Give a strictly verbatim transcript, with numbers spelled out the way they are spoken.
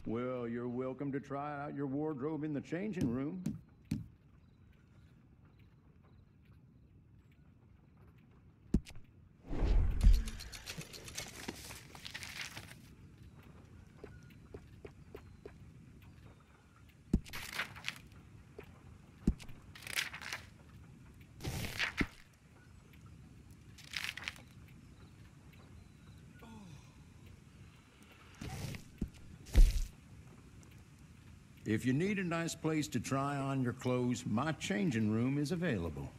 Well, you're welcome to try out your wardrobe in the changing room. If you need a nice place to try on your clothes, my changing room is available.